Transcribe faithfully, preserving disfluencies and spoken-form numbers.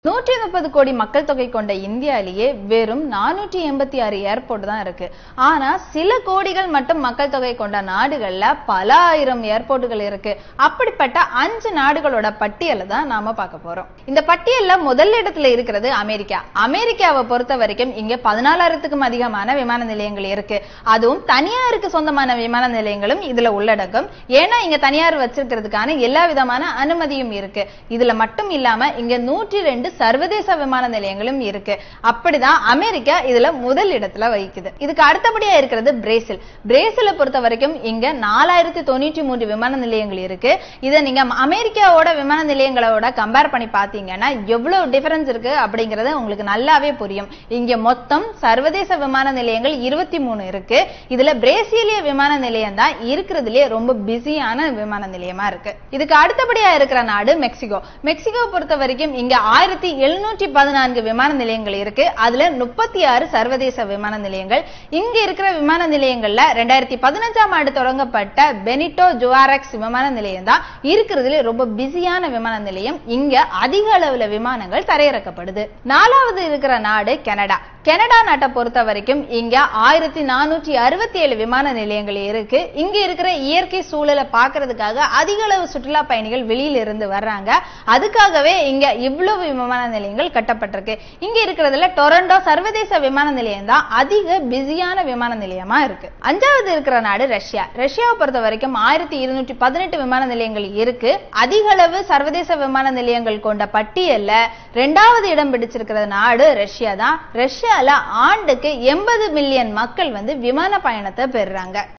நூற்றி முப்பது கோடி மக்கள் தொகை கொண்ட இந்தியாவிலேயே வெறும் நானூற்றி எண்பத்தி ஆறு ஏர்போர்ட் தான் இருக்கு. ஆனா சில கோடிகள் மட்டும் மக்கள் தொகை கொண்ட நாடுகள்ல பல ஆயிரம் ஏர்போர்ட்டுகள் இருக்கு. அப்படிப்பட்ட அஞ்சு நாடுகளோட பட்டியலை தான் நாம பார்க்க போறோம். இந்த பட்டியல்ல முதல் இடத்துல இருக்கிறது அமெரிக்கா. அமெரிக்காவை பொறுத்த வரைக்கும் இங்க பதினாலாயிரத்துக்கும் அதிகமான விமான நிலையங்கள் இருக்கு. அதுவும் தனியாருக்கு சொந்தமான விமான நிலையங்களும் இதுல உள்ளடக்கம். ஏன்னா இங்க தனியார் வச்சிருக்கிறதுக்கான எல்லா விதமான அனுமதியும் இருக்கு. இதுல மட்டும் இல்லாம இங்க நூற்றி ரெண்டு சர்வதேச விமான நிலையங்களும் இருக்கு. அப்படிதான் அமெரிக்கா இதுல முதல் இடத்துல வைக்குது. இதுக்கு அடுத்தபடியா இருக்கிறது பிரேசில். பிரேசிலை பொறுத்த வரைக்கும் இங்க நாலாயிரத்தி தொண்ணூற்றி மூன்று விமான நிலையங்கள் இருக்கு. இதை நீங்க அமெரிக்காவோட விமான நிலையங்களோட கம்பேர் பண்ணி பாத்தீங்கன்னா எவ்வளவு டிஃபரன்ஸ் இருக்கு அப்படிங்கறது உங்களுக்கு நல்லாவே புரியும். இங்க மொத்தம் சர்வதேச விமான நிலையங்கள் இருபத்தி மூணு இருக்கு. இதுல பிரேசிலிய விமான நிலையம் தான் இருக்கிறதுலயே ரொம்ப பிஸியான விமான நிலையமா இருக்கு. இதுக்கு அடுத்தபடியா இருக்கிற நாடு மெக்சிகோ. மெக்சிகோ பொறுத்த வரைக்கும் இங்க ஆயிரத்தி எழுநூற்றி பதினான்கு விமான நிலையங்கள் இருக்கு. அதுல முப்பத்தி ஆறு சர்வதேச விமான நிலையங்கள். இங்க இருக்கிற விமான நிலையங்கள்ல ரெண்டாயிரத்தி பதினஞ்சாம் ஆண்டு தொடங்கப்பட்ட பெனிட்டோ ஜுவாரெக்ஸ் விமான நிலையம் தான் இருக்கிறதுல ரொம்ப பிஸியான விமான நிலையம். இங்க அதிக அளவுல விமானங்கள் தரையிறக்கப்படுது. நாலாவது இருக்கிற நாடு கனடா. கனடா நாட்டை பொறுத்த வரைக்கும் இங்க ஆயிரத்தி நானூற்றி அறுபத்தி ஏழு விமான நிலையங்கள் இருக்கு. இங்க இருக்கிற இயற்கை சூழலை பார்க்கறதுக்காக அதிக அளவு சுற்றுலா பயணிகள் வெளியில இருந்து வர்றாங்க. அதுக்காகவே இங்க இவ்வளவு விமான நிலையங்கள் கட்டப்பட்டிருக்கு. இங்க இருக்கிறதுல டொரண்டோ சர்வதேச விமான நிலையம் தான் அதிக பிஸியான விமான நிலையமா இருக்கு. அஞ்சாவது இருக்கிற நாடு ரஷ்யா. ரஷ்யாவை பொறுத்த வரைக்கும் ஆயிரத்தி இருநூற்றி பதினெட்டு விமான நிலையங்கள் இருக்கு. அதிக அளவு சர்வதேச விமான நிலையங்கள் கொண்ட பட்டியல்ல இரண்டாவது இடம் பிடிச்சிருக்கிற நாடு ரஷ்யா தான். ரஷ்யால ஆண்டுக்கு எண்பது மில்லியன் மக்கள் வந்து விமான பயணத்தை பெறுறாங்க.